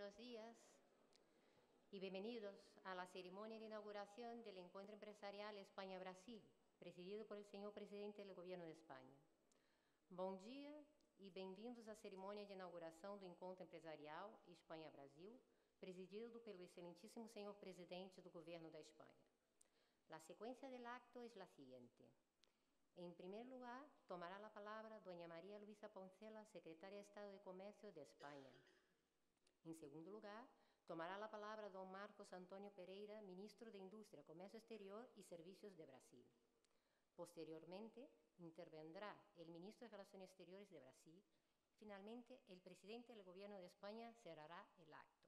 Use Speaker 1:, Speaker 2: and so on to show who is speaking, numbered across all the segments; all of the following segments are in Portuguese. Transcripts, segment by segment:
Speaker 1: buenos días y bienvenidos a la ceremonia de inauguración del Encuentro Empresarial España-Brasil, presidido por el señor Presidente del Gobierno de España. Bom dia e bem-vindos à cerimônia de inauguração do Encontro Empresarial Espanha-Brasil, presidido pelo excelentíssimo senhor Presidente do Governo da Espanha. La secuencia del acto es la siguiente. En primer lugar, tomará la palabra doña María Luisa Poncela, secretaria de Estado de Comercio de España. En segundo lugar, tomará la palabra don Marcos Antonio Pereira, ministro de Industria, Comercio Exterior y Servicios de Brasil. Posteriormente, intervendrá el ministro de Relaciones Exteriores de Brasil. Finalmente, el presidente del Gobierno de España cerrará el acto.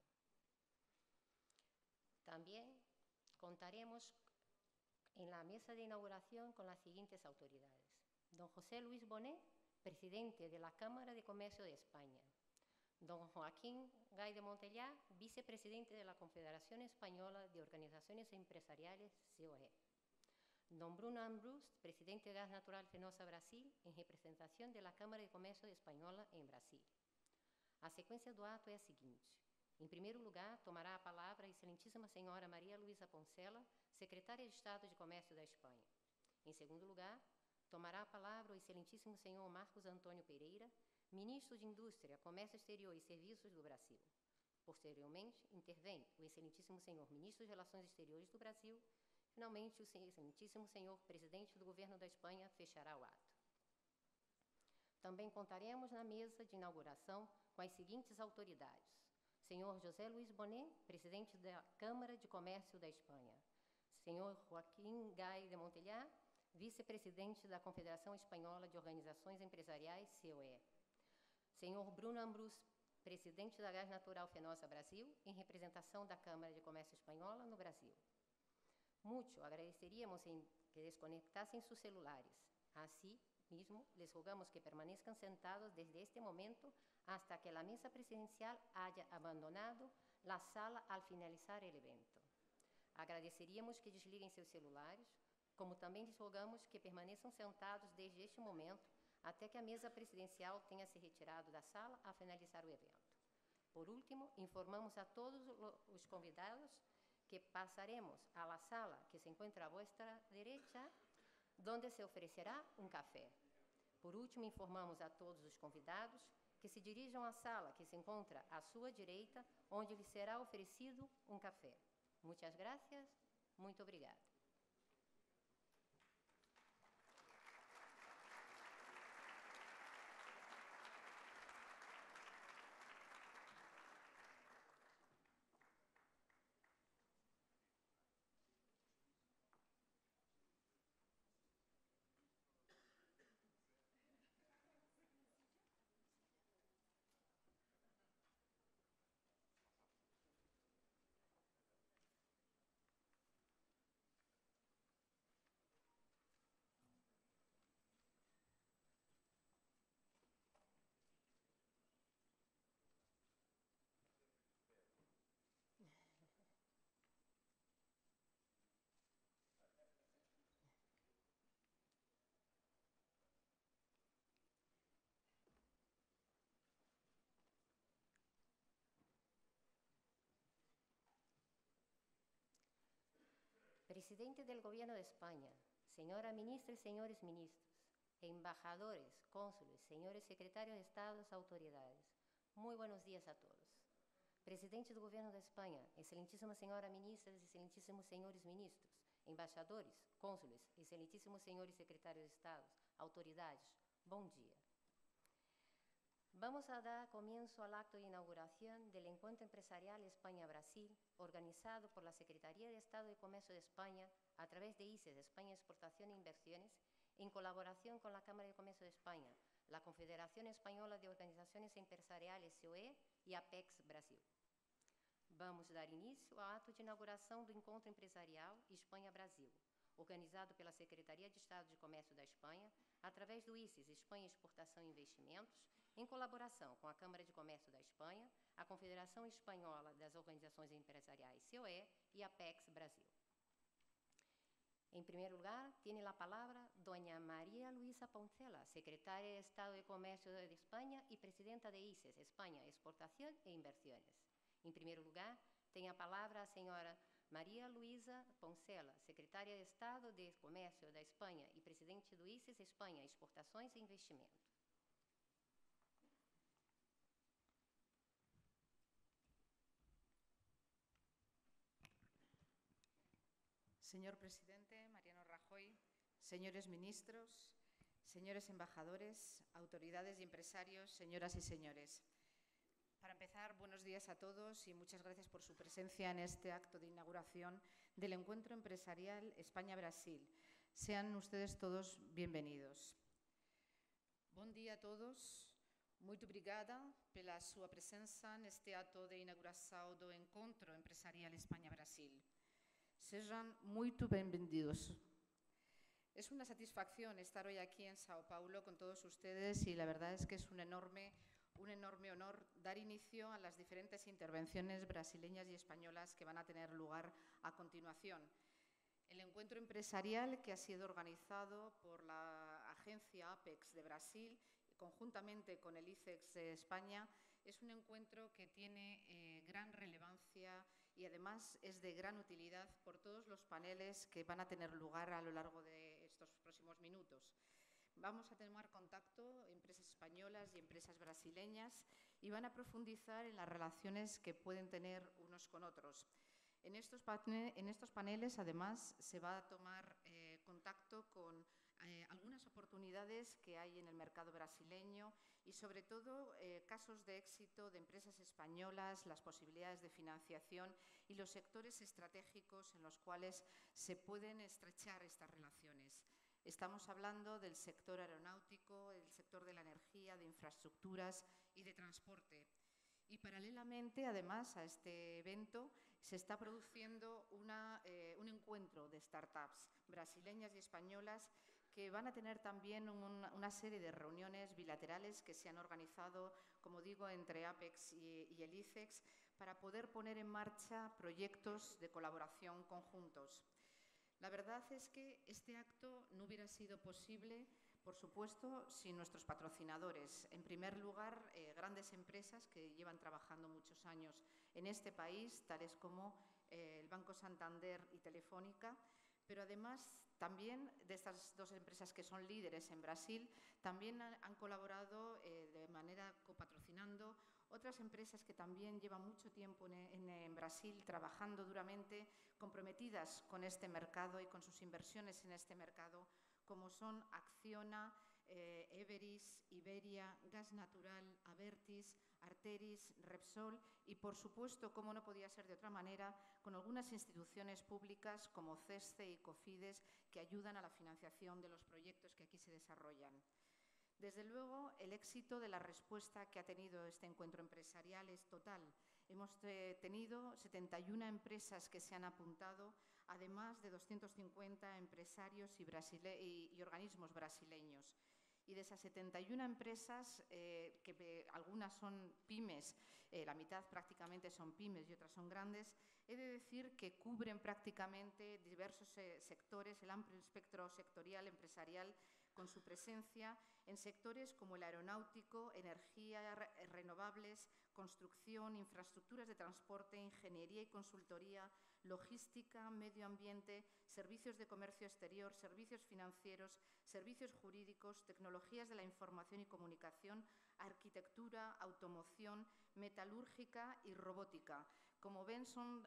Speaker 1: También contaremos en la mesa de inauguración con las siguientes autoridades. Don José Luis Bonet, presidente de la Cámara de Comercio de España. Don Joaquín Gay de Montellá, vicepresidente de la Confederación Española de Organizaciones Empresariales, COE. Don Bruno Ambrus, presidente de Gas Natural Fenosa Brasil, en representación de la Cámara de Comercio Española en Brasil. A sequência do ato é a seguinte. Em primeiro lugar, tomará a palavra a excelentíssima senhora Maria Luisa Poncela, secretária de Estado de Comércio da Espanha. Em segundo lugar, tomará a palavra o excelentíssimo senhor Marcos Antônio Pereira, ministro de Indústria, Comércio Exterior e Serviços do Brasil. Posteriormente, intervém o excelentíssimo senhor ministro de Relações Exteriores do Brasil. Finalmente, o excelentíssimo senhor presidente do Governo da Espanha fechará o ato. Também contaremos na mesa de inauguração com as seguintes autoridades. Senhor José Luis Bonet, presidente da Câmara de Comércio da Espanha. Senhor Joaquim Gay de Montellá, vice-presidente da Confederação Espanhola de Organizações Empresariais, COE. Senhor Bruno Ambrus, presidente da Gas Natural Fenosa Brasil, em representação da Câmara de Comércio Espanhola no Brasil. Mucho agradeceríamos en que desconectasen sus celulares. Así mismo, les rogamos que permanezcan sentados desde este momento hasta que la mesa presidencial haya abandonado la sala al finalizar el evento. Agradeceríamos que desliguem seus celulares, como também lhes rogamos que permaneçam sentados desde este momento até que a mesa presidencial tenha se retirado da sala a finalizar o evento. Por último, informamos a todos os convidados que pasaremos a la sala que se encuentra a vuestra derecha, donde se ofrecerá un café. Por último, informamos a todos os convidados que se dirijam à sala que se encontra à sua direita, onde lhes será oferecido um café. Muitas gracias, muito obrigada. Presidente del Gobierno de España, señora ministra y señores ministros, embajadores, cónsules, señores secretarios de Estado, autoridades, muy buenos días a todos. Presidente do Governo da Espanha, excelentíssima senhora ministras, excelentíssimos senhores ministros, embaixadores, cônsules, excelentíssimos senhores secretários de Estado, autoridades, bom dia. Vamos a dar comienzo al acto de inauguración del Encuentro Empresarial España-Brasil, organizado por la Secretaría de Estado de Comercio de España a través de ICES, España Exportación e Inversiones, en colaboración con la Cámara de Comercio de España, la Confederación Española de Organizaciones Empresariales, COE, e Apex Brasil. Vamos dar início ao ato de inauguração do Encontro Empresarial Espanha-Brasil, organizado pela Secretaria de Estado de Comércio da Espanha, através do ICES, Espanha Exportação e Investimentos, em colaboração com a Câmara de Comércio da Espanha, a Confederação Espanhola das Organizações Empresariais, COE, e a Apex Brasil. Em primeiro lugar, tem a palavra doña María Luisa Poncela, secretaria de Estado de Comercio de España y presidenta de ICES, España Exportación e Inversiones. Em primeiro lugar, tem a palavra a senhora Maria Luísa Poncela, secretária de Estado de Comércio da Espanha e presidente do ICES Espanha, Exportações e Investimento.
Speaker 2: Señor presidente Mariano Rajoy, señores ministros, señores embajadores, autoridades y empresarios, señoras y señores. Para empezar, buenos días a todos y muchas gracias por su presencia en este acto de inauguración del Encuentro Empresarial España-Brasil. Sean ustedes todos bienvenidos. Bom dia a todos. Muito obrigada pela sua presença neste ato de inauguração do Encontro Empresarial España-Brasil. Sejam muito bem-vindos. Es una satisfacción estar hoy aquí en Sao Paulo con todos ustedes y la verdad es que es un enorme honor dar inicio a las diferentes intervenciones brasileñas y españolas que van a tener lugar a continuación. El encuentro empresarial, que ha sido organizado por la agencia APEX de Brasil, conjuntamente con el ICEX de España, es un encuentro que tiene gran relevancia y además es de gran utilidad por todos los paneles que van a tener lugar a lo largo de estos próximos minutos. Vamos a tomar contacto empresas españolas y empresas brasileñas y van a profundizar en las relaciones que pueden tener unos con otros. En estos paneles, además, se va a tomar contacto con algunas oportunidades que hay en el mercado brasileño y, sobre todo, casos de éxito de empresas españolas, las posibilidades de financiación y los sectores estratégicos en los cuales se pueden estrechar estas relaciones. Estamos hablando del sector aeronáutico, el sector de la energía, de infraestructuras y de transporte. Y paralelamente, además, a este evento se está produciendo un encuentro de startups brasileñas y españolas que van a tener también una serie de reuniones bilaterales que se han organizado, como digo, entre APEX y el ICEX para poder poner en marcha proyectos de colaboración conjuntos. La verdad es que este acto no hubiera sido posible, por supuesto, sin nuestros patrocinadores. En primer lugar, grandes empresas que llevan trabajando muchos años en este país, tales como el Banco Santander y Telefónica, pero además también de estas dos empresas que son líderes en Brasil, también han colaborado de manera copatrocinando otras empresas que también llevan mucho tiempo en Brasil trabajando duramente, comprometidas con este mercado y con sus inversiones en este mercado, como son Acciona, Everis, Iberia, Gas Natural, Abertis, Arteris, Repsol y, por supuesto, como no podía ser de otra manera, con algunas instituciones públicas como CESCE y COFIDES que ayudan a la financiación de los proyectos que aquí se desarrollan. Desde luego, el éxito de la respuesta que ha tenido este encuentro empresarial es total. Hemos tenido 71 empresas que se han apuntado, además de 250 empresarios y organismos brasileños. Y de esas 71 empresas, que algunas son pymes, la mitad prácticamente son pymes y otras son grandes, he de decir que cubren prácticamente diversos sectores, el amplio espectro sectorial empresarial, con su presencia en sectores como el aeronáutico, energía, renovables, construcción, infraestructuras de transporte, ingeniería y consultoría, logística, medio ambiente, servicios de comercio exterior, servicios financieros, servicios jurídicos, tecnologías de la información y comunicación, arquitectura, automoción, metalúrgica y robótica. Como ven,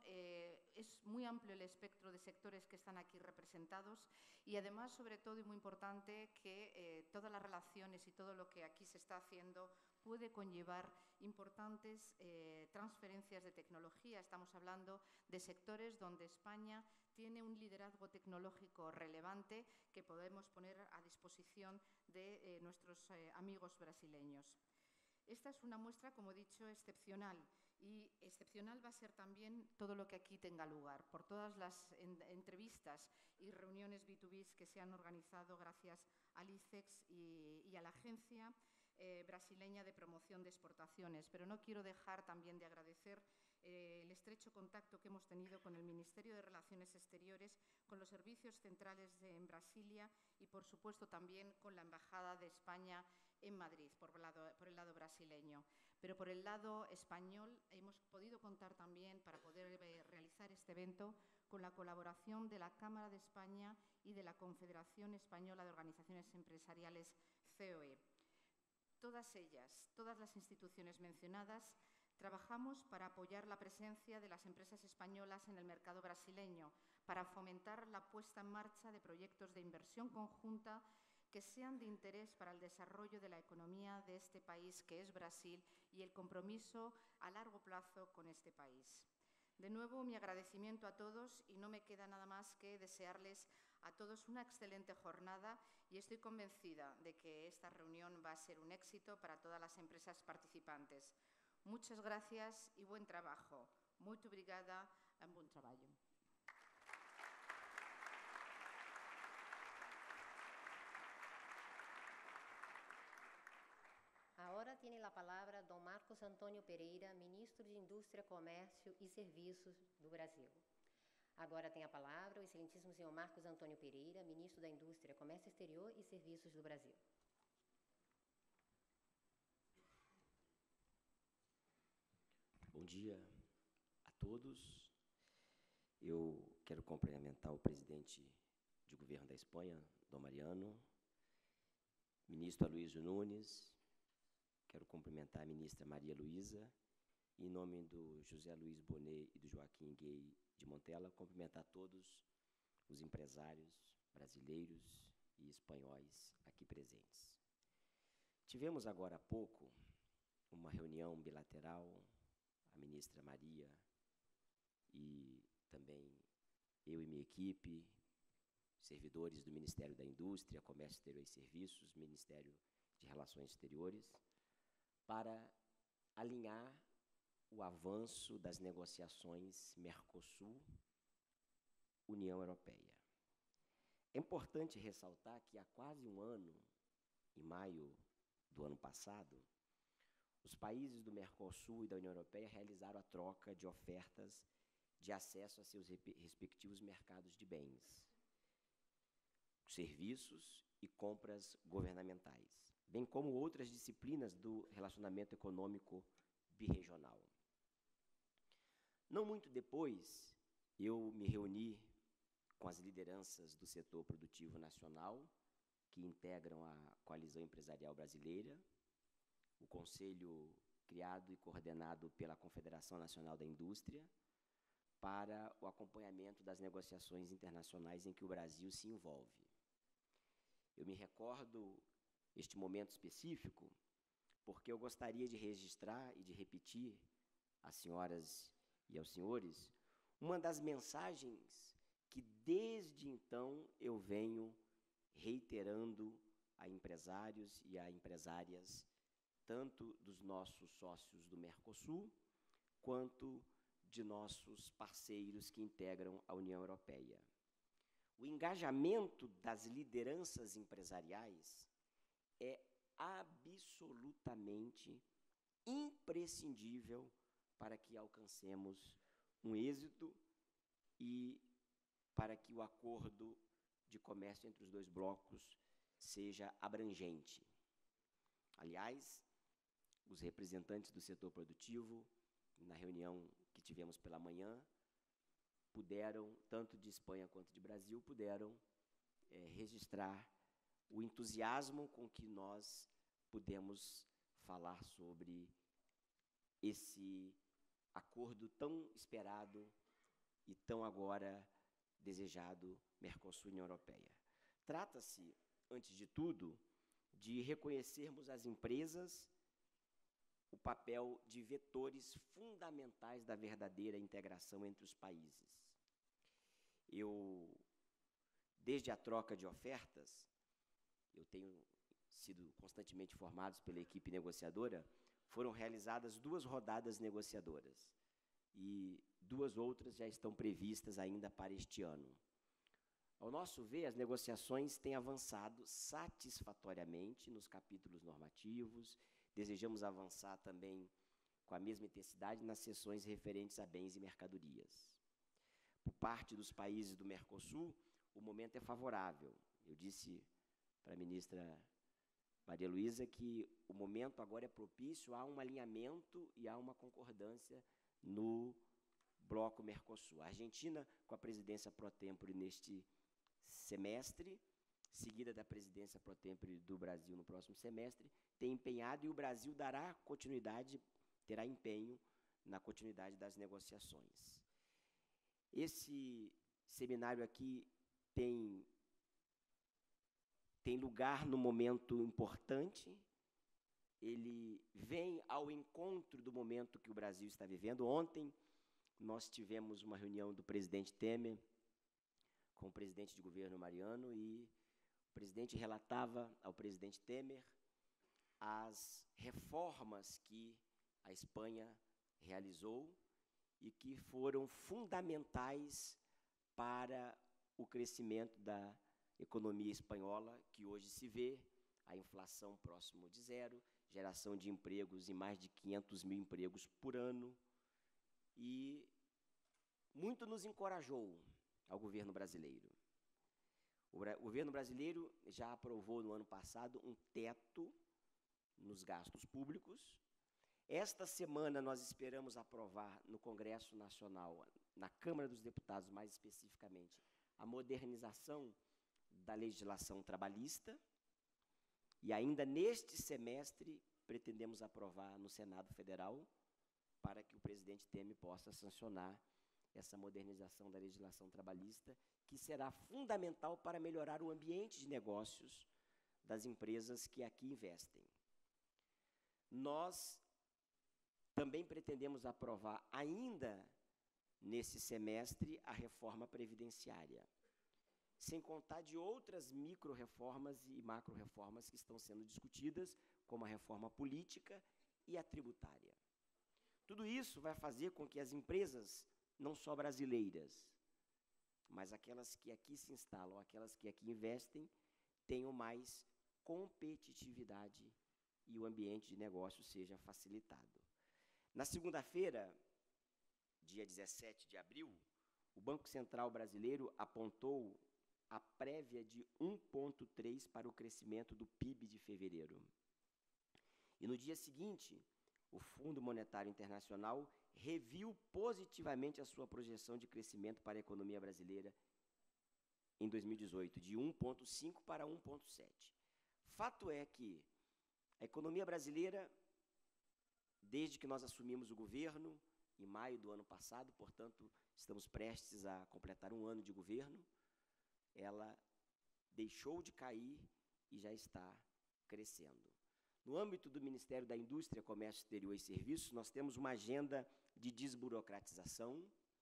Speaker 2: es muy amplio el espectro de sectores que están aquí representados y además, sobre todo y muy importante, que todas las relaciones y todo lo que aquí se está haciendo puede conllevar importantes transferencias de tecnología. Estamos hablando de sectores donde España tiene un liderazgo tecnológico relevante que podemos poner a disposición de nuestros amigos brasileños. Esta es una muestra, como he dicho, excepcional. Y excepcional va a ser también todo lo que aquí tenga lugar, por todas las entrevistas y reuniones B2B que se han organizado gracias al ICEX y a la Agencia Brasileña de Promoción de Exportaciones. Pero no quiero dejar también de agradecer el estrecho contacto que hemos tenido con el Ministerio de Relaciones Exteriores, con los servicios centrales en Brasilia y, por supuesto, también con la Embajada de España en Madrid, por el lado brasileño. Pero por el lado español hemos podido contar evento con la colaboración de la Cámara de España y de la Confederación Española de Organizaciones Empresariales, COE. Todas ellas, todas las instituciones mencionadas, trabajamos para apoyar la presencia de las empresas españolas en el mercado brasileño, para fomentar la puesta en marcha de proyectos de inversión conjunta que sean de interés para el desarrollo de la economía de este país, que es Brasil, y el compromiso a largo plazo con este país. De nuevo, mi agradecimiento a todos, y no me queda nada más que desearles a todos una excelente jornada, y estoy convencida de que esta reunión va a ser un éxito para todas las empresas participantes. Muchas gracias y buen trabajo. Muito obrigada e bom trabalho.
Speaker 1: Agora tem a palavra Dom Marcos Antônio Pereira, ministro de Indústria, Comércio e Serviços do Brasil. Agora tem a palavra o excelentíssimo senhor Marcos Antônio Pereira, ministro da Indústria, Comércio Exterior e Serviços do Brasil.
Speaker 3: Bom dia a todos. Eu quero cumprimentar o presidente de governo da Espanha, Dom Mariano, ministro Aloysio Nunes, quero cumprimentar a ministra Maria Luísa, e, em nome do José Luiz Bonet e do Joaquim Gay de Montella, cumprimentar todos os empresários brasileiros e espanhóis aqui presentes. Tivemos agora há pouco uma reunião bilateral, a ministra Maria e também eu e minha equipe, servidores do Ministério da Indústria, Comércio Exterior e Serviços, Ministério de Relações Exteriores, para alinhar o avanço das negociações Mercosul-União Europeia. É importante ressaltar que há quase um ano, em maio do ano passado, os países do Mercosul e da União Europeia realizaram a troca de ofertas de acesso a seus respectivos mercados de bens, serviços e compras governamentais, bem como outras disciplinas do relacionamento econômico birregional. Não muito depois, eu me reuni com as lideranças do setor produtivo nacional, que integram a Coalizão Empresarial Brasileira, o conselho criado e coordenado pela Confederação Nacional da Indústria, para o acompanhamento das negociações internacionais em que o Brasil se envolve. Eu me recordo este momento específico porque eu gostaria de registrar e de repetir às senhoras e aos senhores uma das mensagens que desde então eu venho reiterando a empresários e a empresárias, tanto dos nossos sócios do Mercosul, quanto de nossos parceiros que integram a União Europeia. O engajamento das lideranças empresariais é absolutamente imprescindível para que alcancemos um êxito e para que o acordo de comércio entre os dois blocos seja abrangente. Aliás, os representantes do setor produtivo, na reunião que tivemos pela manhã, puderam, tanto de Espanha quanto de Brasil, puderam registrar o entusiasmo com que nós pudemos falar sobre esse acordo tão esperado e tão agora desejado Mercosul-União Europeia. Trata-se, antes de tudo, de reconhecermos as empresas o papel de vetores fundamentais da verdadeira integração entre os países. Desde a troca de ofertas, eu tenho sido constantemente informado pela equipe negociadora, foram realizadas 2 rodadas negociadoras e 2 outras já estão previstas ainda para este ano. Ao nosso ver, as negociações têm avançado satisfatoriamente nos capítulos normativos. Desejamos avançar também com a mesma intensidade nas sessões referentes a bens e mercadorias. Por parte dos países do Mercosul, o momento é favorável. Eu disse para a ministra Maria Luísa que o momento agora é propício a um alinhamento e a uma concordância no bloco Mercosul. A Argentina, com a presidência pro tempore neste semestre, seguida da presidência pro tempore do Brasil no próximo semestre, tem empenhado, e o Brasil dará continuidade, terá empenho na continuidade das negociações. Esse seminário aqui tem lugar num momento importante. Ele vem ao encontro do momento que o Brasil está vivendo. Ontem, nós tivemos uma reunião do presidente Temer com o presidente de governo Mariano, e o presidente relatava ao presidente Temer as reformas que a Espanha realizou e que foram fundamentais para o crescimento da economia espanhola, que hoje se vê a inflação próximo de zero, geração de empregos em mais de 500 mil empregos por ano, e muito nos encorajou ao governo brasileiro. O governo brasileiro já aprovou no ano passado um teto nos gastos públicos. Esta semana nós esperamos aprovar no Congresso Nacional, na Câmara dos Deputados mais especificamente, a modernização da legislação trabalhista, e ainda neste semestre pretendemos aprovar no Senado Federal para que o presidente Temer possa sancionar essa modernização da legislação trabalhista, que será fundamental para melhorar o ambiente de negócios das empresas que aqui investem. Nós também pretendemos aprovar ainda nesse semestre a reforma previdenciária, sem contar de outras micro-reformas e macro-reformas que estão sendo discutidas, como a reforma política e a tributária. Tudo isso vai fazer com que as empresas, não só brasileiras, mas aquelas que aqui se instalam, aquelas que aqui investem, tenham mais competitividade e o ambiente de negócio seja facilitado. Na segunda-feira, dia 17 de abril, o Banco Central Brasileiro apontou a prévia de 1,3 para o crescimento do PIB de fevereiro. E no dia seguinte, o Fundo Monetário Internacional reviu positivamente a sua projeção de crescimento para a economia brasileira em 2018, de 1,5 para 1,7. Fato é que a economia brasileira, desde que nós assumimos o governo, em maio do ano passado, portanto, estamos prestes a completar um ano de governo, ela deixou de cair e já está crescendo. No âmbito do Ministério da Indústria, Comércio Exterior e Serviços, nós temos uma agenda de desburocratização.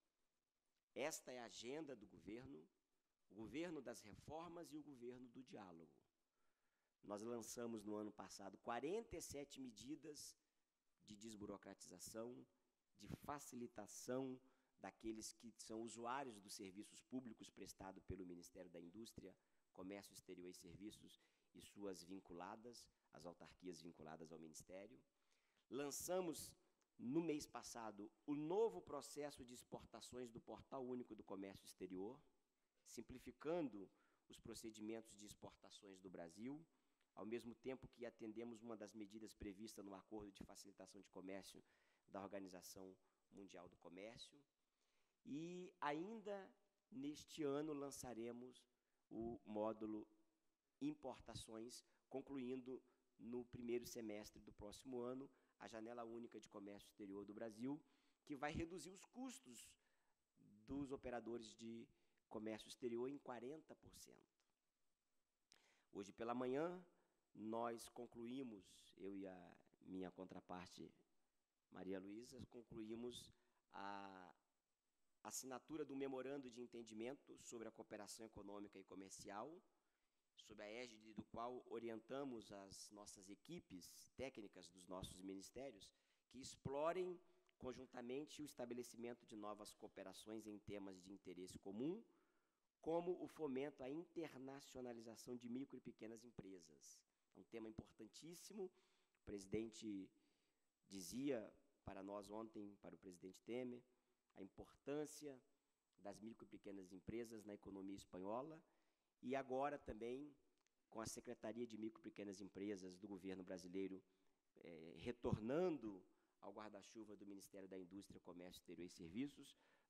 Speaker 3: Esta é a agenda do governo, o governo das reformas e o governo do diálogo. Nós lançamos no ano passado 47 medidas de desburocratização, de facilitação daqueles que são usuários dos serviços públicos prestados pelo Ministério da Indústria, Comércio Exterior e Serviços e suas vinculadas, as autarquias vinculadas ao Ministério. Lançamos, no mês passado, o novo processo de exportações do Portal Único do Comércio Exterior, simplificando os procedimentos de exportações do Brasil, ao mesmo tempo que atendemos uma das medidas previstas no Acordo de Facilitação de Comércio da Organização Mundial do Comércio. E ainda neste ano lançaremos o módulo Importações, concluindo no primeiro semestre do próximo ano a Janela Única de Comércio Exterior do Brasil, que vai reduzir os custos dos operadores de comércio exterior em 40%. Hoje pela manhã, nós concluímos, eu e a minha contraparte, Maria Luísa, concluímos a assinatura do memorando de entendimento sobre a cooperação econômica e comercial, sob a égide do qual orientamos as nossas equipes técnicas dos nossos ministérios que explorem conjuntamente o estabelecimento de novas cooperações em temas de interesse comum, como o fomento à internacionalização de micro e pequenas empresas. É um tema importantíssimo. O presidente dizia para nós ontem, para o presidente Temer, a importância das micro e pequenas empresas na economia espanhola, e agora também com a Secretaria de Micro e Pequenas Empresas do governo brasileiro retornando ao guarda-chuva do Ministério da Indústria, Comércio Exterior e Serviços,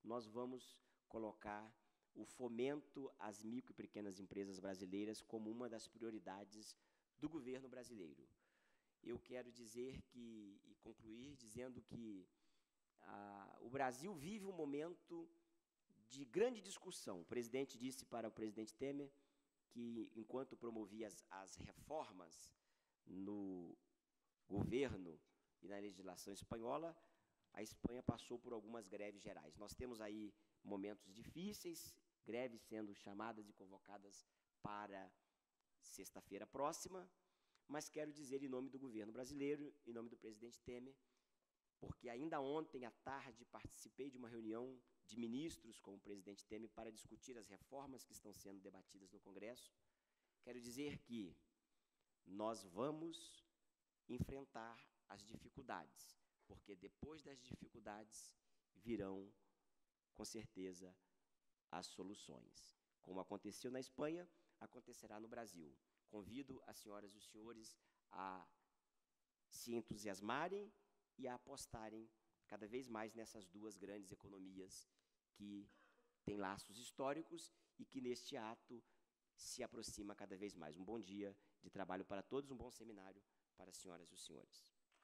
Speaker 3: nós vamos colocar o fomento às micro e pequenas empresas brasileiras como uma das prioridades do governo brasileiro. Eu quero dizer que, e concluir dizendo que o Brasil vive um momento de grande discussão. O presidente disse para o presidente Temer que, enquanto promovia as reformas no governo e na legislação espanhola, a Espanha passou por algumas greves gerais. Nós temos aí momentos difíceis, greves sendo chamadas e convocadas para sexta-feira próxima, mas quero dizer em nome do governo brasileiro, em nome do presidente Temer, porque ainda ontem à tarde participei de uma reunião de ministros com o presidente Temer para discutir as reformas que estão sendo debatidas no Congresso. Quero dizer que nós vamos enfrentar as dificuldades, porque depois das dificuldades virão, com certeza, as soluções. Como aconteceu na Espanha, acontecerá no Brasil. Convido as senhoras e os senhores a se entusiasmarem e a apostarem cada vez mais nessas duas grandes economias que têm laços históricos e que, neste ato, se aproxima cada vez mais. Um bom dia de trabalho para todos, um bom seminário para as senhoras e os senhores.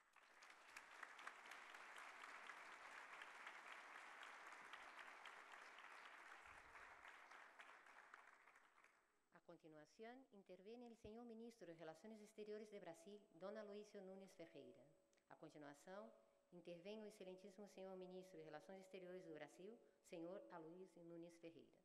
Speaker 1: A continuación, interviene el señor Ministro de Relaciones Exteriores de Brasil, Don Aloysio Nunes Ferreira. A continuação, intervém o excelentíssimo senhor Ministro de Relações Exteriores do Brasil, senhor Aloysio Nunes Ferreira.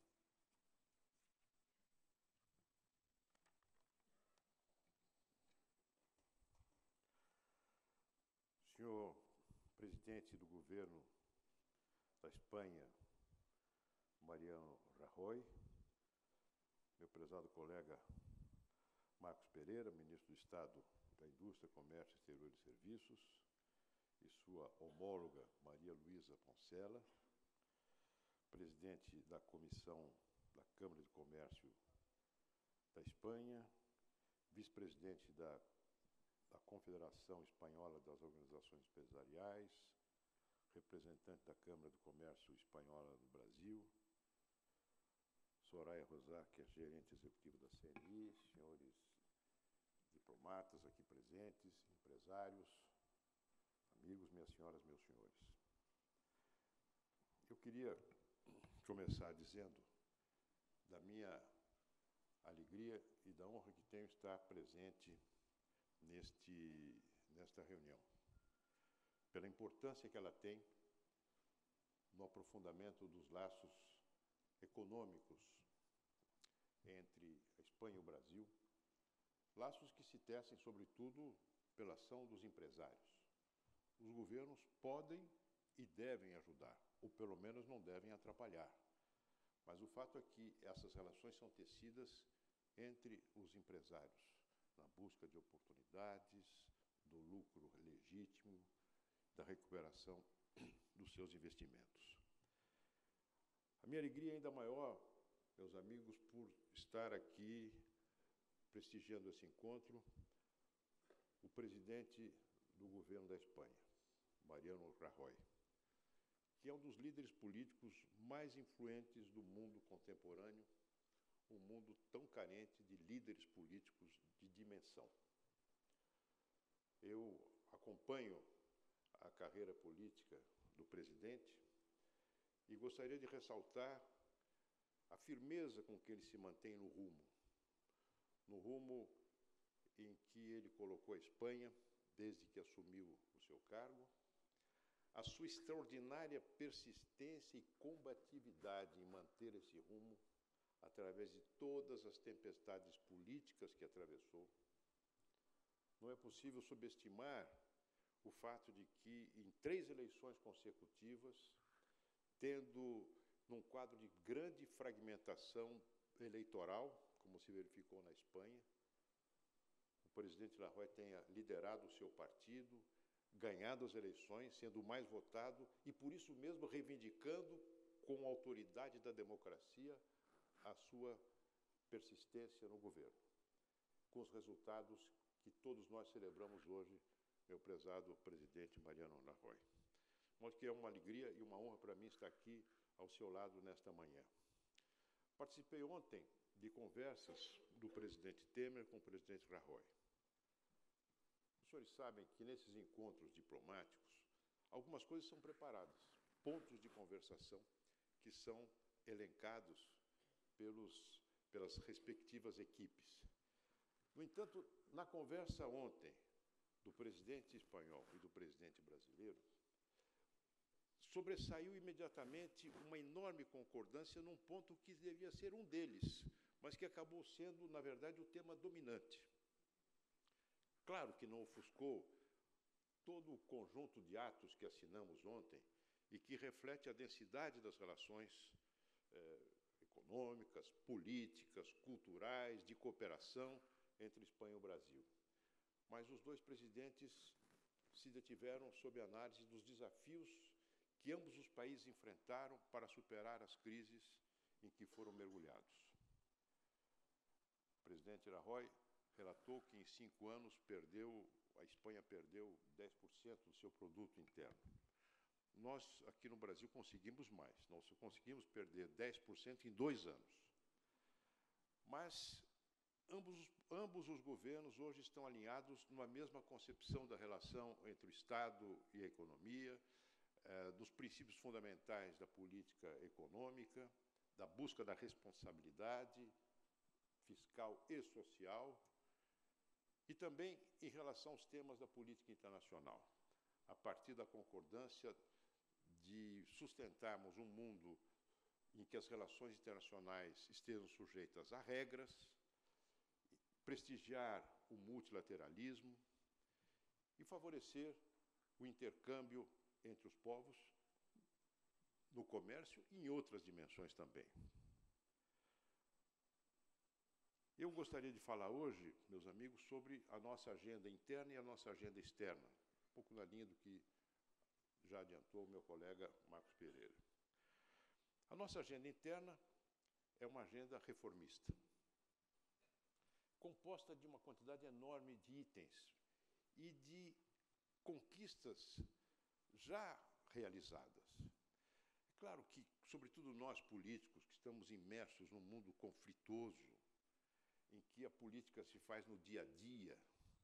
Speaker 4: Senhor presidente do governo da Espanha, Mariano Rajoy, meu prezado colega Marcos Pereira, ministro do Estado da Indústria, Comércio Exterior e Serviços, e sua homóloga Maria Luísa Poncela, presidente da Comissão da Câmara de Comércio da Espanha, vice-presidente da Confederação Espanhola das Organizações Empresariais, representante da Câmara de Comércio Espanhola do Brasil, Soraya Rosar, que é gerente executiva da CNI, senhores diplomatas aqui presentes, empresários, amigos, minhas senhoras, meus senhores. Eu queria começar dizendo da minha alegria e da honra que tenho estar presente nesta reunião, pela importância que ela tem no aprofundamento dos laços econômicos entre a Espanha e o Brasil, laços que se tecem, sobretudo, pela ação dos empresários. Os governos podem e devem ajudar, ou pelo menos não devem atrapalhar. Mas o fato é que essas relações são tecidas entre os empresários, na busca de oportunidades, do lucro legítimo, da recuperação dos seus investimentos. A minha alegria é ainda maior, meus amigos, por estar aqui prestigiando esse encontro, o presidente do governo da Espanha, Mariano Rajoy, que é um dos líderes políticos mais influentes do mundo contemporâneo, um mundo tão carente de líderes políticos de dimensão. Eu acompanho a carreira política do presidente e gostaria de ressaltar a firmeza com que ele se mantém no rumo em que ele colocou a Espanha desde que assumiu o seu cargo, a sua extraordinária persistência e combatividade em manter esse rumo através de todas as tempestades políticas que atravessou. Não é possível subestimar o fato de que, em 3 eleições consecutivas, tendo num quadro de grande fragmentação eleitoral, como se verificou na Espanha, o presidente Rajoy tenha liderado o seu partido, ganhado as eleições, sendo o mais votado e, por isso mesmo, reivindicando com a autoridade da democracia a sua persistência no governo, com os resultados que todos nós celebramos hoje, meu prezado presidente Mariano Rajoy. De modo que é uma alegria e uma honra para mim estar aqui ao seu lado nesta manhã. Participei ontem de conversas do presidente Temer com o presidente Rajoy. Os senhores sabem que nesses encontros diplomáticos, algumas coisas são preparadas, pontos de conversação que são elencados pelas respectivas equipes. No entanto, na conversa ontem do presidente espanhol e do presidente brasileiro, sobressaiu imediatamente uma enorme concordância num ponto que devia ser um deles, mas que acabou sendo, na verdade, o tema dominante. Claro que não ofuscou todo o conjunto de atos que assinamos ontem e que reflete a densidade das relações econômicas, políticas, culturais, de cooperação entre Espanha e o Brasil. Mas os dois presidentes se detiveram sob a análise dos desafios que ambos os países enfrentaram para superar as crises em que foram mergulhados. O presidente Rajoy relatou que em 5 anos a Espanha perdeu 10% do seu produto interno. Nós, aqui no Brasil, conseguimos mais. Nós conseguimos perder 10% em 2 anos. Mas ambos os governos hoje estão alinhados numa mesma concepção da relação entre o Estado e a economia, dos princípios fundamentais da política econômica, da busca da responsabilidade fiscal e social, e também em relação aos temas da política internacional, a partir da concordância de sustentarmos um mundo em que as relações internacionais estejam sujeitas a regras, prestigiar o multilateralismo e favorecer o intercâmbio entre os povos no comércio e em outras dimensões também. Eu gostaria de falar hoje, meus amigos, sobre a nossa agenda interna e a nossa agenda externa, um pouco na linha do que já adiantou o meu colega Marcos Pereira. A nossa agenda interna é uma agenda reformista, composta de uma quantidade enorme de itens e de conquistas já realizadas. É claro que, sobretudo nós políticos, que estamos imersos num mundo conflitoso, em que a política se faz no dia a dia,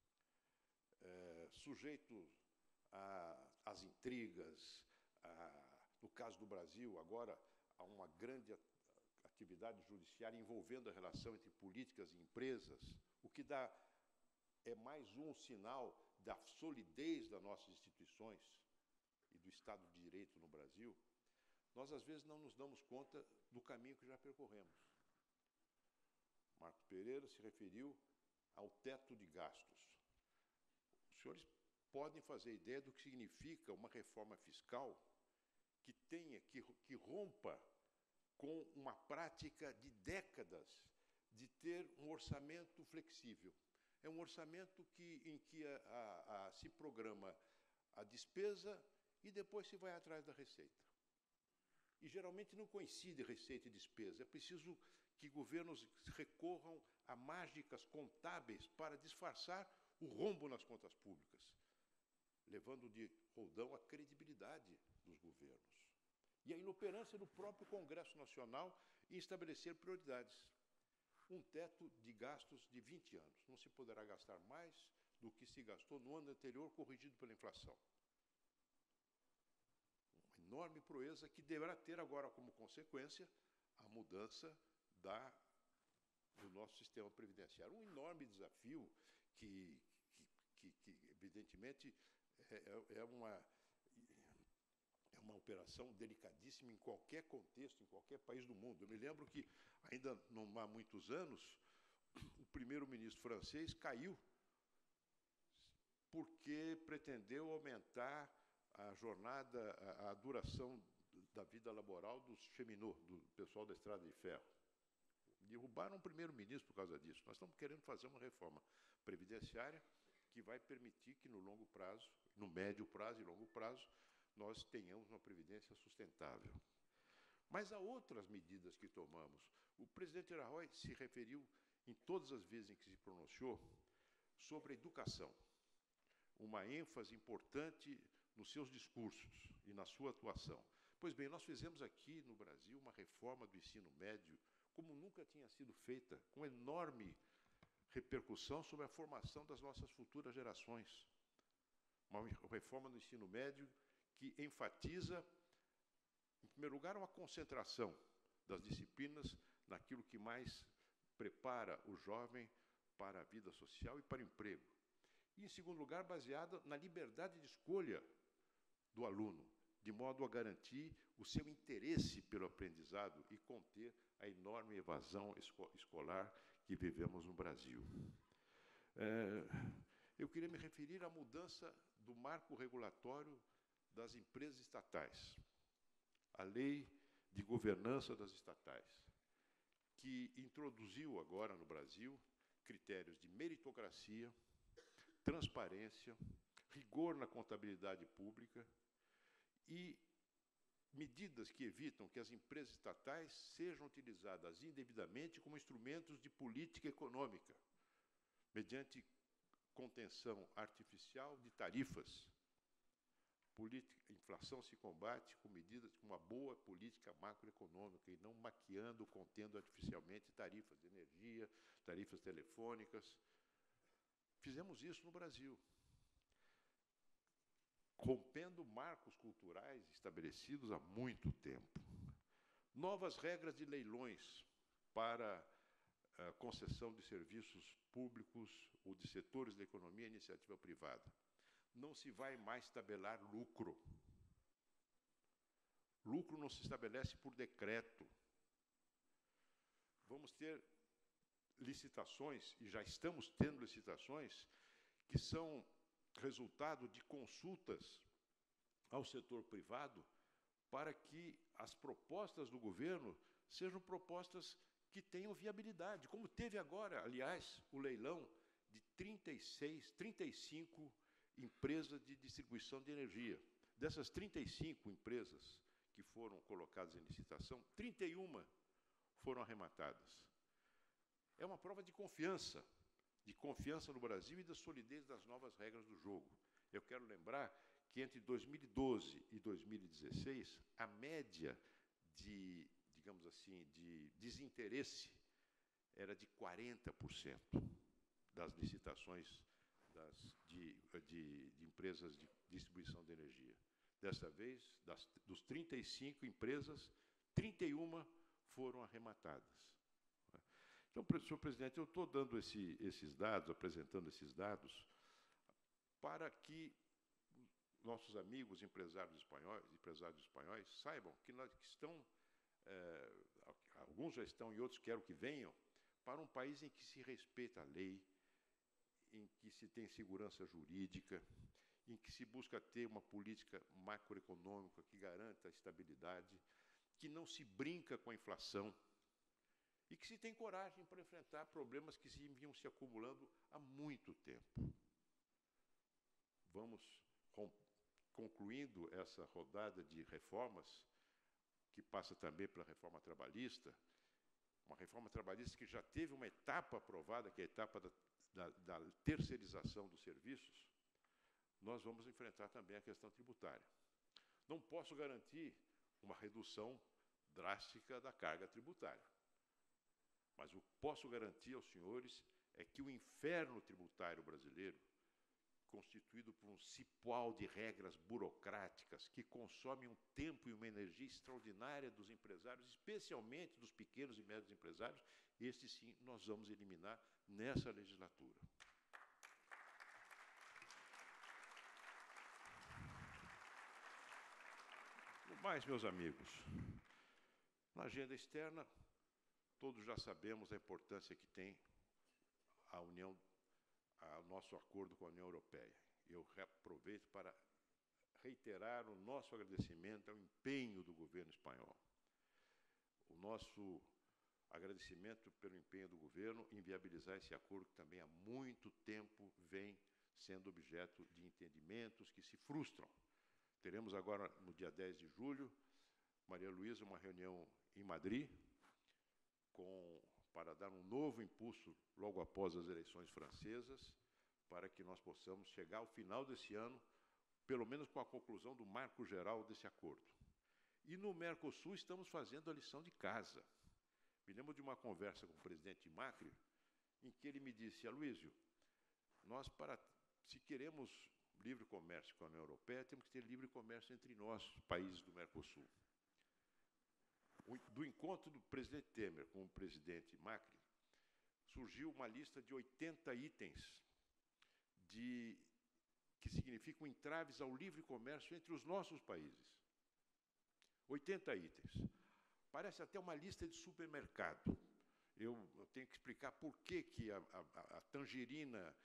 Speaker 4: sujeito às intrigas, no caso do Brasil, agora, a uma grande atividade judiciária envolvendo a relação entre políticas e empresas, o que é mais um sinal da solidez das nossas instituições e do Estado de Direito no Brasil. Nós, às vezes, não nos damos conta do caminho que já percorremos. Marcos Pereira se referiu ao teto de gastos. Os senhores podem fazer ideia do que significa uma reforma fiscal que rompa com uma prática de décadas de ter um orçamento flexível. É um orçamento em que se programa a despesa e depois se vai atrás da receita. E geralmente não coincide receita e despesa. É preciso que governos recorram a mágicas contábeis para disfarçar o rombo nas contas públicas, levando de roldão a credibilidade dos governos. E a inoperância do próprio Congresso Nacional em estabelecer prioridades. Um teto de gastos de 20 anos. Não se poderá gastar mais do que se gastou no ano anterior, corrigido pela inflação. Uma enorme proeza que deverá ter agora como consequência a mudança do nosso sistema previdenciário. Um enorme desafio que evidentemente, é uma operação delicadíssima em qualquer contexto, em qualquer país do mundo. Eu me lembro que, ainda não há muitos anos, o primeiro-ministro francês caiu porque pretendeu aumentar a jornada, a duração da vida laboral dos cheminots, do pessoal da Estrada de Ferro. Derrubaram o primeiro-ministro por causa disso. Nós estamos querendo fazer uma reforma previdenciária que vai permitir que no longo prazo, no médio prazo e longo prazo, nós tenhamos uma previdência sustentável. Mas há outras medidas que tomamos. O presidente Rajoy se referiu, em todas as vezes em que se pronunciou, sobre a educação. Uma ênfase importante nos seus discursos e na sua atuação. Pois bem, nós fizemos aqui no Brasil uma reforma do ensino médio como nunca tinha sido feita, com enorme repercussão sobre a formação das nossas futuras gerações. Uma reforma do ensino médio que enfatiza, em primeiro lugar, uma concentração das disciplinas naquilo que mais prepara o jovem para a vida social e para o emprego. E, em segundo lugar, baseada na liberdade de escolha do aluno, de modo a garantir o seu interesse pelo aprendizado e conter a enorme evasão escolar que vivemos no Brasil. Eu queria me referir à mudança do marco regulatório das empresas estatais, a lei de governança das estatais, que introduziu agora no Brasil critérios de meritocracia, transparência, rigor na contabilidade pública e medidas que evitam que as empresas estatais sejam utilizadas indevidamente como instrumentos de política econômica, mediante contenção artificial de tarifas. A inflação se combate com medidas de uma boa política macroeconômica e não maquiando, contendo artificialmente tarifas de energia, tarifas telefônicas. Fizemos isso no Brasil, rompendo marcos culturais estabelecidos há muito tempo. Novas regras de leilões para a concessão de serviços públicos ou de setores da economia e iniciativa privada. Não se vai mais tabelar lucro. Lucro não se estabelece por decreto. Vamos ter licitações, e já estamos tendo licitações, que são resultado de consultas ao setor privado para que as propostas do governo sejam propostas que tenham viabilidade, como teve agora, aliás, o leilão de 35 empresas de distribuição de energia. Dessas 35 empresas que foram colocadas em licitação, 31 foram arrematadas. É uma prova de confiança no Brasil e da solidez das novas regras do jogo. Eu quero lembrar que entre 2012 e 2016, a média de, digamos assim, de desinteresse era de 40% das licitações de empresas de distribuição de energia. Dessa vez, dos 35 empresas, 31 foram arrematadas. Então, senhor presidente, eu estou dando esses dados, apresentando esses dados, para que nossos amigos empresários espanhóis saibam que alguns já estão e outros quero que venham, para um país em que se respeita a lei, em que se tem segurança jurídica, em que se busca ter uma política macroeconômica que garanta a estabilidade, que não se brinca com a inflação e que se tem coragem para enfrentar problemas que vinham se acumulando há muito tempo. Vamos concluindo essa rodada de reformas, que passa também pela reforma trabalhista, uma reforma trabalhista que já teve uma etapa aprovada, que é a etapa da terceirização dos serviços. Nós vamos enfrentar também a questão tributária. Não posso garantir uma redução drástica da carga tributária, mas o que posso garantir aos senhores é que o inferno tributário brasileiro, constituído por um cipoal de regras burocráticas que consomem um tempo e uma energia extraordinária dos empresários, especialmente dos pequenos e médios empresários, este sim nós vamos eliminar nessa legislatura. No mais, meus amigos, na agenda externa, todos já sabemos a importância que tem o nosso acordo com a União Europeia. Eu aproveito para reiterar o nosso agradecimento ao empenho do governo espanhol. O nosso agradecimento pelo empenho do governo em viabilizar esse acordo que também há muito tempo vem sendo objeto de entendimentos que se frustram. Teremos agora, no dia 10 de julho, Maria Luísa, uma reunião em Madrid, para dar um novo impulso logo após as eleições francesas, para que nós possamos chegar ao final desse ano, pelo menos com a conclusão do marco geral desse acordo. E no Mercosul estamos fazendo a lição de casa. Me lembro de uma conversa com o presidente Macri, em que ele me disse: Aloysio, nós, se queremos livre comércio com a União Europeia, temos que ter livre comércio entre nós, países do Mercosul. Do encontro do presidente Temer com o presidente Macri, surgiu uma lista de 80 itens que significam entraves ao livre comércio entre os nossos países. 80 itens. Parece até uma lista de supermercado. Eu tenho que explicar por que a tangerina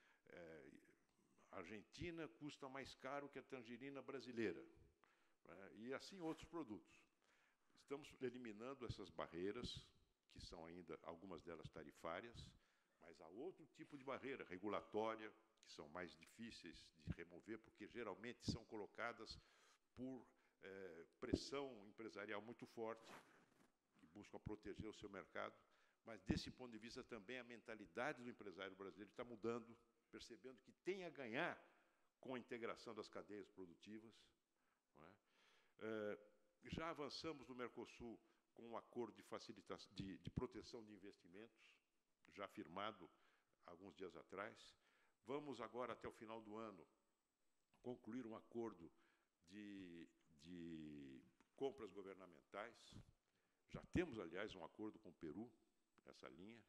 Speaker 4: argentina custa mais caro que a tangerina brasileira, né? E assim outros produtos. Estamos eliminando essas barreiras, que são ainda, algumas delas tarifárias, mas há outro tipo de barreira, regulatória, que são mais difíceis de remover, porque geralmente são colocadas por pressão empresarial muito forte, que buscam proteger o seu mercado. Mas, desse ponto de vista, também a mentalidade do empresário brasileiro está mudando, percebendo que tem a ganhar com a integração das cadeias produtivas. Não é? Já avançamos no Mercosul com um acordo de proteção de investimentos, já firmado alguns dias atrás. Vamos agora, até o final do ano, concluir um acordo de compras governamentais. Já temos, aliás, um acordo com o Peru, nessa linha.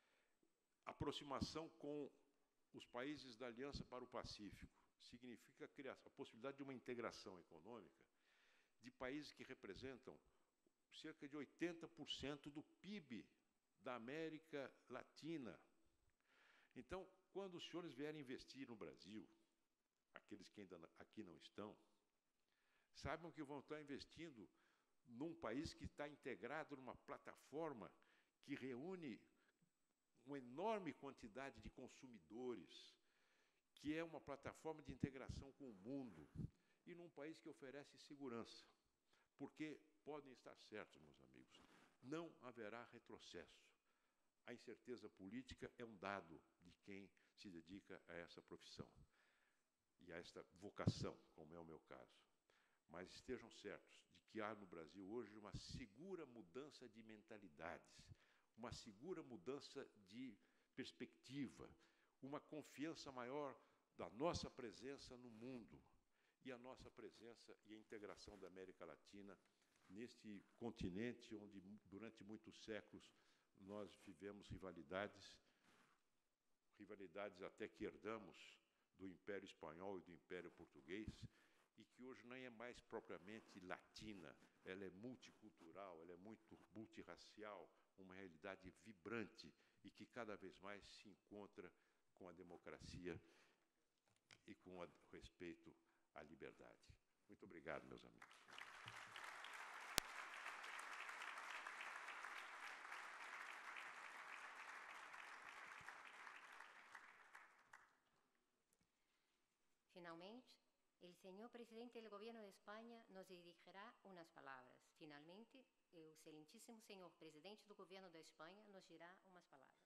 Speaker 4: Aproximação com os países da Aliança para o Pacífico significa a possibilidade de uma integração econômica de países que representam cerca de 80% do PIB da América Latina. Então, quando os senhores vierem investir no Brasil, aqueles que ainda aqui não estão, saibam que vão estar investindo num país que está integrado numa plataforma que reúne uma enorme quantidade de consumidores, que é uma plataforma de integração com o mundo, e num país que oferece segurança. Porque, podem estar certos, meus amigos, não haverá retrocesso. A incerteza política é um dado de quem se dedica a essa profissão e a esta vocação, como é o meu caso. Mas estejam certos de que há no Brasil hoje uma segura mudança de mentalidades, uma segura mudança de perspectiva, uma confiança maior da nossa presença no mundo e a nossa presença e a integração da América Latina neste continente onde, durante muitos séculos, nós vivemos rivalidades até que herdamos do Império Espanhol e do Império Português, e que hoje não é mais propriamente latina, ela é multicultural, ela é muito multirracial, uma realidade vibrante e que cada vez mais se encontra com a democracia e com o respeito à liberdade. Muito obrigado, meus amigos.
Speaker 1: Finalmente, el señor presidente del Gobierno de España nos dirigirá unas palabras. Finalmente, el excelentísimo señor presidente del Gobierno de España nos dirá unas palabras.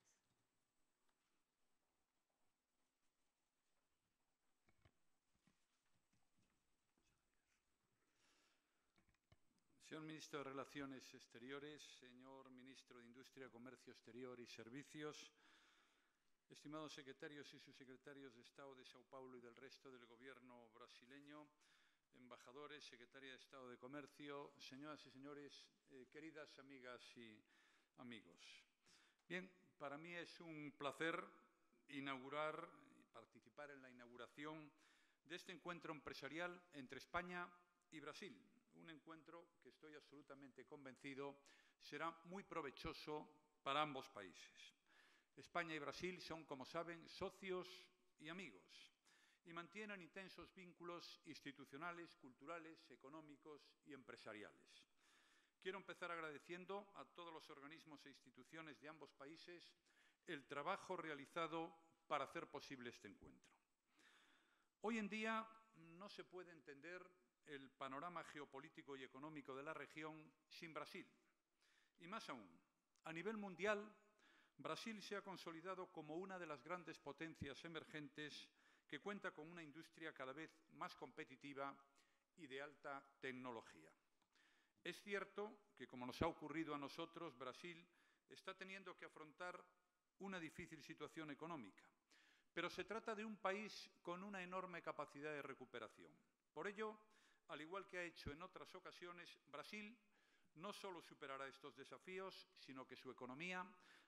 Speaker 5: Señor Ministro de Relaciones Exteriores, señor Ministro de Industria, Comercio Exterior y Servicios, estimados secretarios y subsecretarios de Estado de Sao Paulo y del resto del Gobierno brasileño, embajadores, secretaria de Estado de Comercio, señoras y señores, queridas amigas y amigos. Bien, para mí es un placer inaugurar y participar en la inauguración de este encuentro empresarial entre España y Brasil. Un encuentro que estoy absolutamente convencido será muy provechoso para ambos países. España y Brasil son, como saben, socios y amigos y mantienen intensos vínculos institucionales, culturales, económicos y empresariales. Quiero empezar agradeciendo a todos los organismos e instituciones de ambos países el trabajo realizado para hacer posible este encuentro. Hoy en día no se puede entender el panorama geopolítico y económico de la región sin Brasil. Y más aún, a nivel mundial, Brasil se ha consolidado como una de las grandes potencias emergentes que cuenta con una industria cada vez más competitiva y de alta tecnología. Es cierto que, como nos ha ocurrido a nosotros, Brasil está teniendo que afrontar una difícil situación económica, pero se trata de un país con una enorme capacidad de recuperación. Por ello, al igual que ha hecho en otras ocasiones, Brasil no solo superará estos desafíos, sino que su economía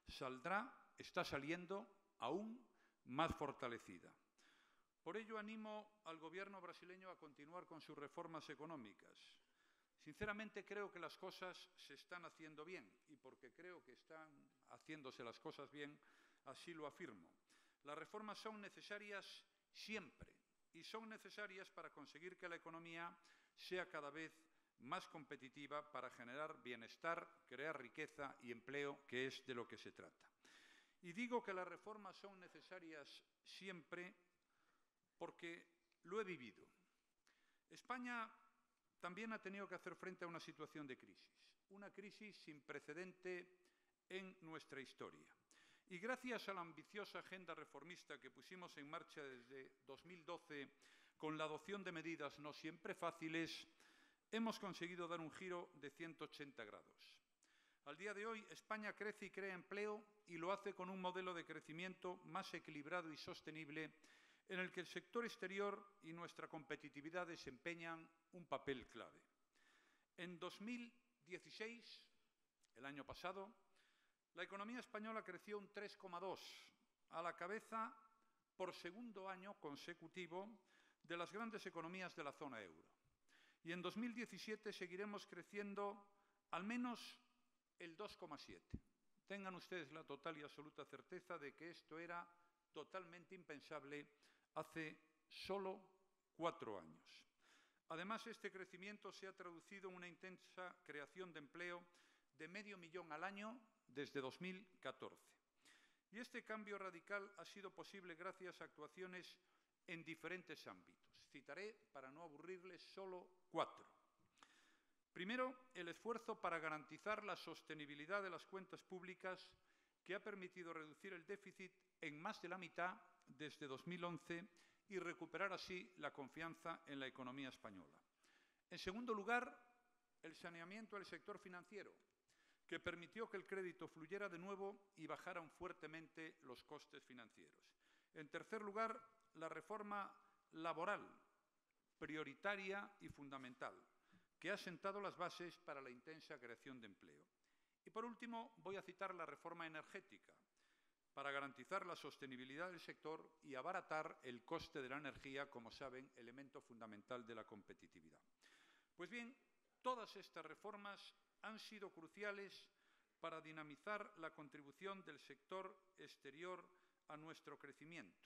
Speaker 5: está saliendo aún más fortalecida. Por ello, animo al Gobierno brasileño a continuar con sus reformas económicas. Sinceramente, creo que las cosas se están haciendo bien, y porque creo que están haciéndose las cosas bien, así lo afirmo. Las reformas son necesarias siempre, y son necesarias para conseguir que la economía sea cada vez más competitiva, para generar bienestar, crear riqueza y empleo, que es de lo que se trata. Y digo que las reformas son necesarias siempre porque lo he vivido. España también ha tenido que hacer frente a una situación de crisis sin precedente en nuestra historia. Y gracias a la ambiciosa agenda reformista que pusimos en marcha desde 2012, con la adopción de medidas no siempre fáciles, hemos conseguido dar un giro de 180 grados. Al día de hoy, España crece y crea empleo, y lo hace con un modelo de crecimiento más equilibrado y sostenible, en el que el sector exterior y nuestra competitividad desempeñan un papel clave. En 2016, el año pasado, la economía española creció un 3,2, a la cabeza, por segundo año consecutivo, de las grandes economías de la zona euro. Y en 2017 seguiremos creciendo al menos el 2,7. Tengan ustedes la total y absoluta certeza de que esto era totalmente impensable hace solo 4 años. Además, este crecimiento se ha traducido en una intensa creación de empleo de 500.000 al año desde 2014. Y este cambio radical ha sido posible gracias a actuaciones en diferentes ámbitos. Citaré, para no aburrirles, solo 4. Primero, el esfuerzo para garantizar la sostenibilidad de las cuentas públicas, que ha permitido reducir el déficit en más de la mitad desde 2011 y recuperar así la confianza en la economía española. En segundo lugar, el saneamiento del sector financiero, que permitió que el crédito fluyera de nuevo y bajaran fuertemente los costes financieros. En tercer lugar, la reforma laboral, prioritaria y fundamental, que ha sentado las bases para la intensa creación de empleo. Y por último, voy a citar la reforma energética, para garantizar la sostenibilidad del sector y abaratar el coste de la energía, como saben, elemento fundamental de la competitividad. Pues bien, todas estas reformas han sido cruciales para dinamizar la contribución del sector exterior a nuestro crecimiento.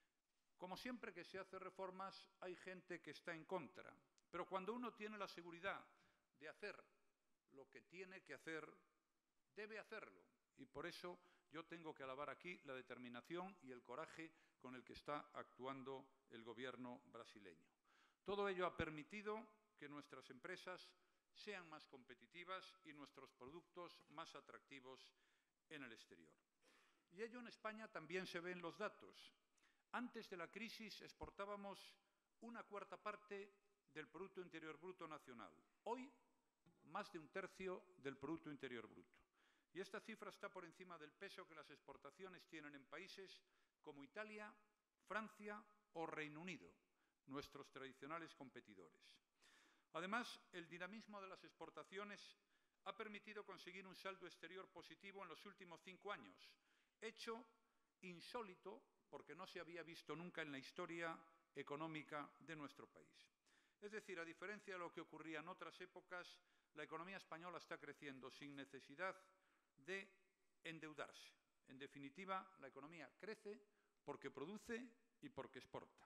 Speaker 5: Como siempre que se hacen reformas, hay gente que está en contra, pero cuando uno tiene la seguridad de hacer lo que tiene que hacer, debe hacerlo. Y por eso yo tengo que alabar aquí la determinación y el coraje con el que está actuando el Gobierno brasileño. Todo ello ha permitido que nuestras empresas sean más competitivas y nuestros productos más atractivos en el exterior. Y ello en España también se ve en los datos. Antes de la crisis exportábamos 1/4 parte del Producto Interior Bruto nacional. Hoy, más de 1/3 del Producto Interior Bruto. Y esta cifra está por encima del peso que las exportaciones tienen en países como Italia, Francia o Reino Unido, nuestros tradicionales competidores. Además, el dinamismo de las exportaciones ha permitido conseguir un saldo exterior positivo en los últimos 5 años, hecho insólito porque no se había visto nunca en la historia económica de nuestro país. Es decir, a diferencia de lo que ocurría en otras épocas, la economía española está creciendo sin necesidad de endeudarse. En definitiva, la economía crece porque produce y porque exporta.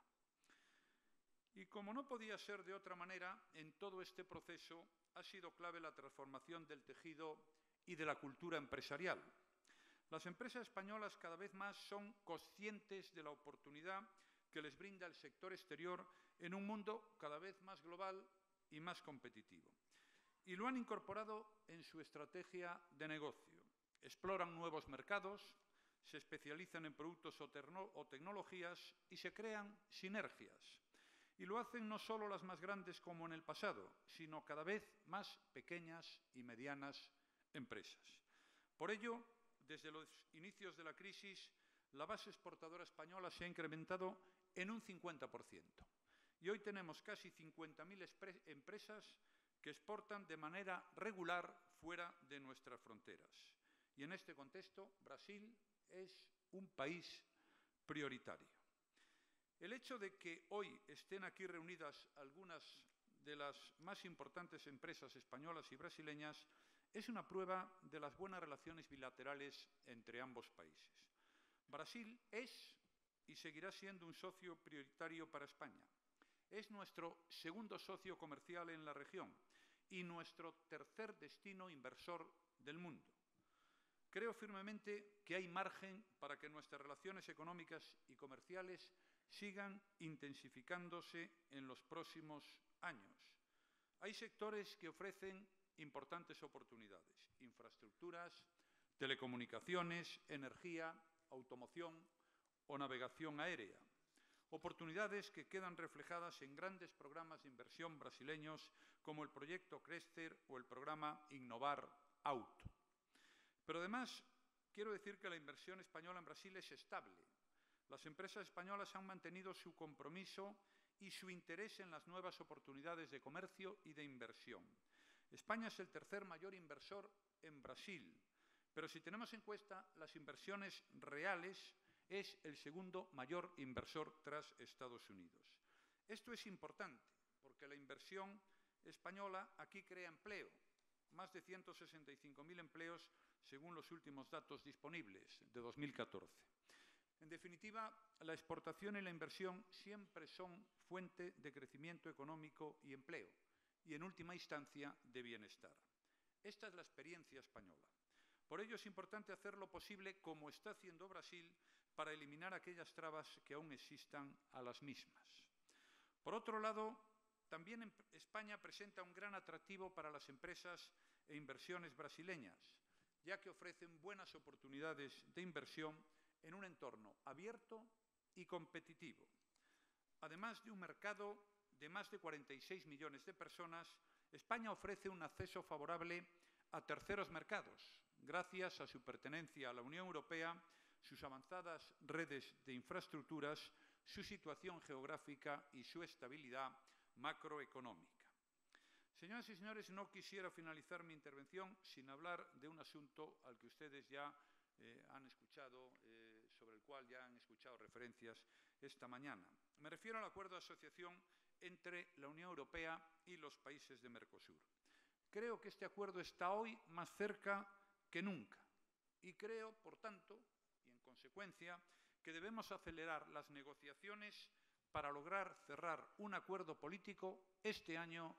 Speaker 5: Y como no podía ser de otra manera, en todo este proceso ha sido clave la transformación del tejido y de la cultura empresarial. Las empresas españolas cada vez más son conscientes de la oportunidad que les brinda el sector exterior en un mundo cada vez más global y más competitivo. Y lo han incorporado en su estrategia de negocio. Exploran nuevos mercados, se especializan en productos o tecnologías y se crean sinergias. Y lo hacen no solo las más grandes como en el pasado, sino cada vez más pequeñas y medianas empresas. Por ello, desde los inicios de la crisis, la base exportadora española se ha incrementado en un 50%. Y hoy tenemos casi 50.000 empresas que exportan de manera regular fuera de nuestras fronteras. Y en este contexto, Brasil es un país prioritario. El hecho de que hoy estén aquí reunidas algunas de las más importantes empresas españolas y brasileñas es una prueba de las buenas relaciones bilaterales entre ambos países. Brasil es y seguirá siendo un socio prioritario para España. Es nuestro segundo socio comercial en la región y nuestro tercer destino inversor del mundo. Creo firmemente que hay margen para que nuestras relaciones económicas y comerciales sigan intensificándose en los próximos años. Hay sectores que ofrecen importantes oportunidades: infraestructuras, telecomunicaciones, energía, automoción o navegación aérea. Oportunidades que quedan reflejadas en grandes programas de inversión brasileños como el proyecto Crescer o el programa Innovar Auto. Pero además, quiero decir que la inversión española en Brasil es estable. Las empresas españolas han mantenido su compromiso y su interés en las nuevas oportunidades de comercio y de inversión. España es el tercer mayor inversor en Brasil, pero si tenemos en cuenta las inversiones reales, es el segundo mayor inversor tras Estados Unidos. Esto es importante porque la inversión española aquí crea empleo, más de 165.000 empleos según los últimos datos disponibles de 2014. En definitiva, la exportación y la inversión siempre son fuente de crecimiento económico y empleo, y en última instancia de bienestar. Esta es la experiencia española. Por ello es importante hacer lo posible, como está haciendo Brasil, para eliminar aquellas trabas que aún existan a las mismas. Por otro lado, también España presenta un gran atractivo para las empresas e inversiones brasileñas, ya que ofrecen buenas oportunidades de inversión en un entorno abierto y competitivo. Además de un mercado de más de 46 millones de personas, España ofrece un acceso favorable a terceros mercados, gracias a su pertenencia a la Unión Europea, sus avanzadas redes de infraestructuras, su situación geográfica y su estabilidad macroeconómica. Señoras y señores, no quisiera finalizar mi intervención sin hablar de un asunto al que ustedes ya han escuchado, sobre el cual ya han escuchado referencias esta mañana. Me refiero al acuerdo de asociación entre la Unión Europea y los países de Mercosur. Creo que este acuerdo está hoy más cerca que nunca y creo, por tanto, y en consecuencia, que debemos acelerar las negociaciones para lograr cerrar un acuerdo político este año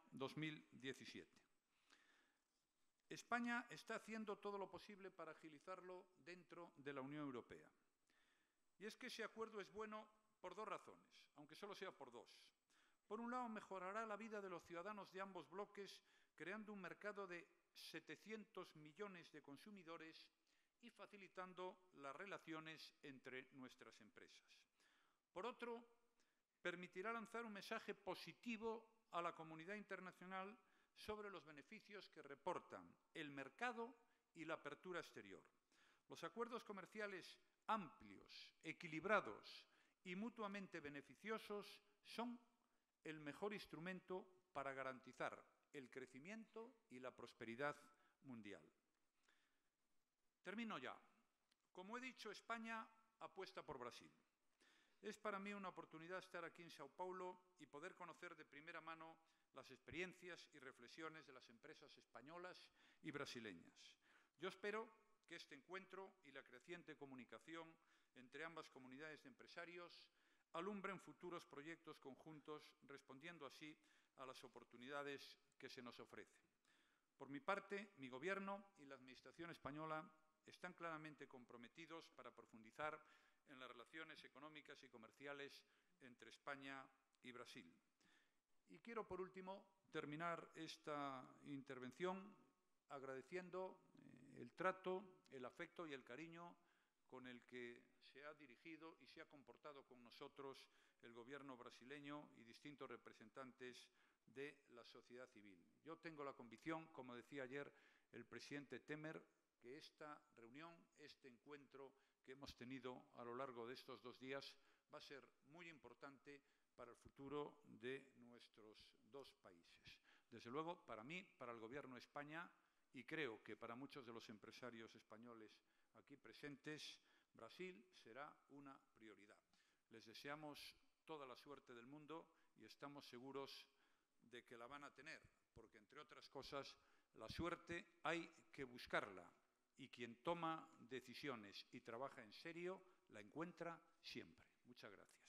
Speaker 5: 2017. España está haciendo todo lo posible para agilizarlo dentro de la Unión Europea. Y es que ese acuerdo es bueno por dos razones, aunque solo sea por dos. Por un lado, mejorará la vida de los ciudadanos de ambos bloques, creando un mercado de 700 millones de consumidores y facilitando las relaciones entre nuestras empresas. Por otro, permitirá lanzar un mensaje positivo a la comunidad internacional sobre los beneficios que reportan el mercado y la apertura exterior. Los acuerdos comerciales amplios, equilibrados y mutuamente beneficiosos son el mejor instrumento para garantizar el crecimiento y la prosperidad mundial. Termino ya. Como he dicho, España apuesta por Brasil. Es para mí una oportunidad estar aquí en Sao Paulo y poder conocer de primera mano las experiencias y reflexiones de las empresas españolas y brasileñas. Yo espero que este encuentro y la creciente comunicación entre ambas comunidades de empresarios alumbren futuros proyectos conjuntos, respondiendo así a las oportunidades que se nos ofrecen. Por mi parte, mi Gobierno y la Administración española están claramente comprometidos para profundizar en las relaciones económicas y comerciales entre España y Brasil. Y quiero, por último, terminar esta intervención agradeciendo el trato, el afecto y el cariño con el que se ha dirigido y se ha comportado con nosotros el gobierno brasileño y distintos representantes de la sociedad civil. Yo tengo la convicción, como decía ayer el presidente Temer, que esta reunión, este encuentro que hemos tenido a lo largo de estos 2 días va a ser muy importante para el futuro de nuestros 2 países. Desde luego, para mí, para el Gobierno de España, y creo que para muchos de los empresarios españoles aquí presentes, Brasil será una prioridad. Les deseamos toda la suerte del mundo y estamos seguros de que la van a tener, porque, entre otras cosas, la suerte hay que buscarla y quien toma decisiones y trabaja en serio la encuentra siempre. Muchas gracias.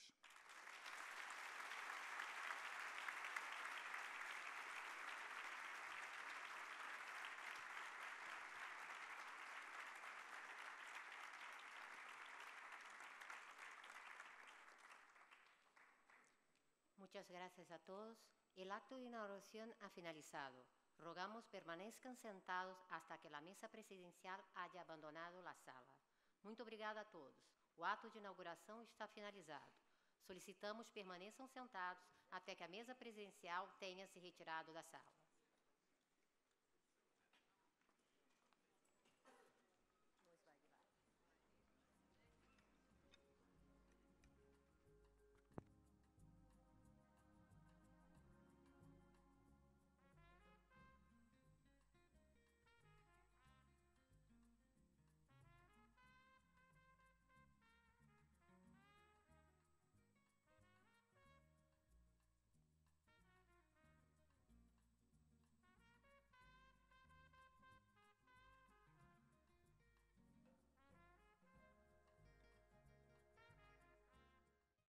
Speaker 1: Muchas gracias a todos. El acto de inauguración ha finalizado. Rogamos permanezcan sentados hasta que la mesa presidencial haya abandonado la sala. Muito obrigada a todos. O ato de inauguração está finalizado. Solicitamos permaneçam sentados até que a mesa presidencial tenha se retirado da sala.